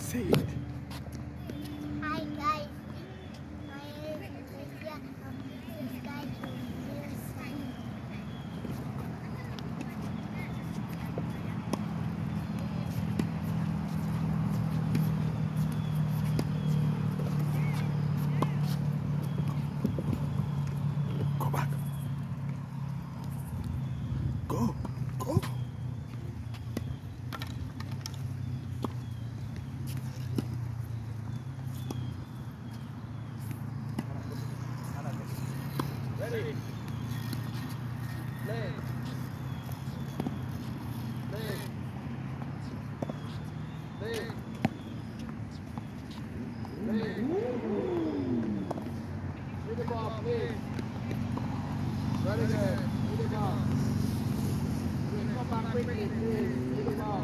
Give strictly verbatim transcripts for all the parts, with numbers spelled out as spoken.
Say it. Hi guys, my name is Patricia. I'm subscribe to your sign. Go back. Go. Go. Ready? Play. Play. Play. Play. Hit the ball, please. Very good. Hit the ball. Okay, come back quickly, please. Hit the ball.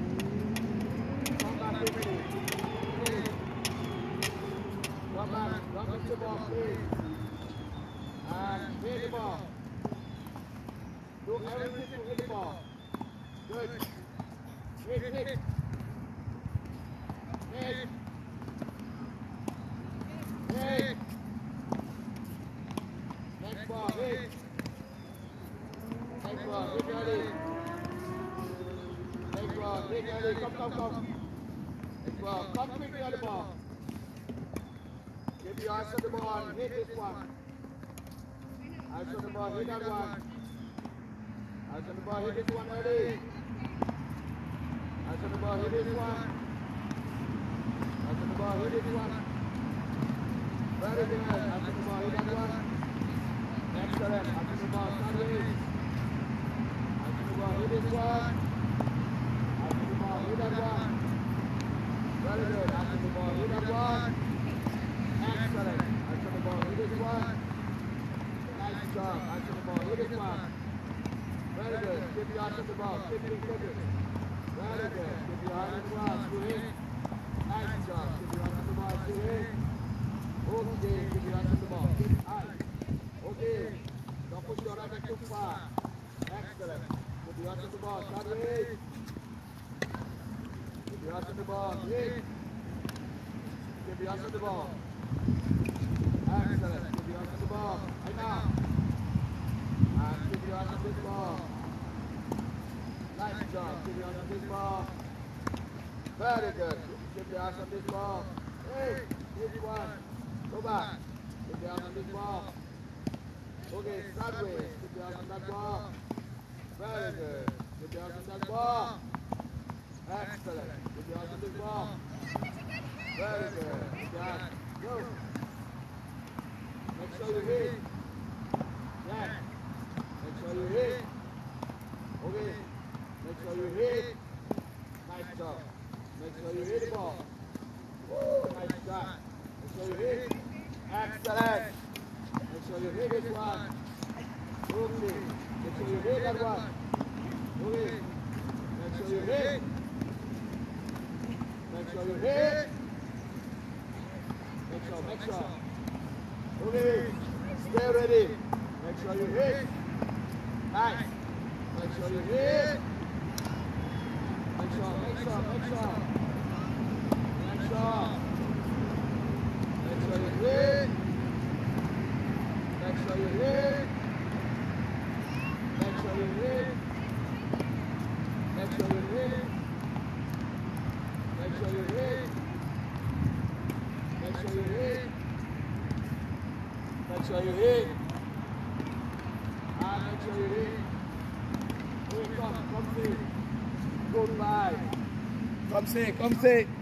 Come back quickly. Please. Come back. Run with the ball, please. And hit the ball. Do everything to hit the ball. Good. Hit, hit. Hit. Hit. Next ball, hit. Next ball, hit early. Next ball, hit early. Come, come, come. Next ball, come quickly on the ball. Give your eyes on the ball and hit this one. Eyes on the ball, hit that one. Eyes on the ball, hit this one early. Eyes on the ball, hit this one. Eyes on the ball, hit this one. Very good. Eyes on the ball, hit that one. Excellent. Eyes on the ball, sideways. Eyes on the ball, hit this one. Eyes on the ball, hit that one. Very good. Eyes on the ball, hit that one. Excellent. Eyes on the ball, hit this one. Nice job. Eyes on the ball. Hit this one. Very good. Keep your eyes on the ball. Keep it, keep it. Very good. Keep your eyes on the ball. Two hit. Nice job. Keep your eyes on the ball. Two hit. Okay. Keep your eyes on the ball. Keep eyes. Okay. Don't push your right too far. Excellent. Keep your eyes on the ball. Sideways. Keep your eyes on the ball. Hit. Keep your eyes on the ball. Excellent. Keep your eyes on the ball. Right now. And keep your eyes on this ball. Nice job. Keep your eyes on this ball. Very good. Keep your eyes on this ball. Hey, hit one. Go back. Keep your eyes on this ball. Okay, sideways. Keep your eyes on that ball. Very good. Keep your eyes on that ball. Excellent. Keep your eyes on this ball. Very good. Keep your eyes. Go. Make sure you hit. Yeah. Make sure you hit. Okay. Make sure you hit. Nice job. Make sure you hit the ball. Woo, nice shot. Make sure you hit. Excellent. Make sure you hit this one. Okay. Make sure you hit that one. Okay. Make sure you hit. Make sure you hit. Make sure, make sure. Okay. Stay ready. Make sure you hit. Nice. Make sure you hit. Make sure, make sure, make sure. Make sure. Make sure you hit. Make sure you hit. Make sure you hit. Make sure you hit. Make sure you hit. Make sure you hit. Make sure you hit. And make sure you hit. Here, come, come see. Goodbye. Come say, come say.